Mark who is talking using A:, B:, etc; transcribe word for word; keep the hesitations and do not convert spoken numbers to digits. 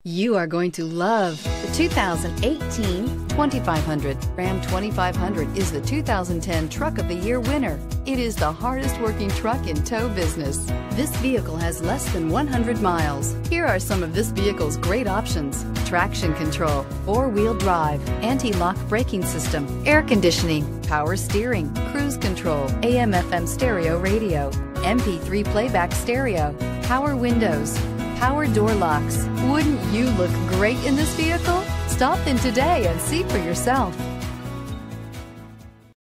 A: You are going to love the two thousand eighteen twenty-five hundred. Ram twenty-five hundred is the two thousand ten Truck of the Year winner. It is the hardest working truck in tow business. This vehicle has less than one hundred miles. Here are some of this vehicle's great options: traction control, four-wheel drive, anti-lock braking system, air conditioning, power steering, cruise control, A M F M stereo radio, M P three playback stereo, power windows, power door locks. Wouldn't you look great in this vehicle? Stop in today and see for yourself.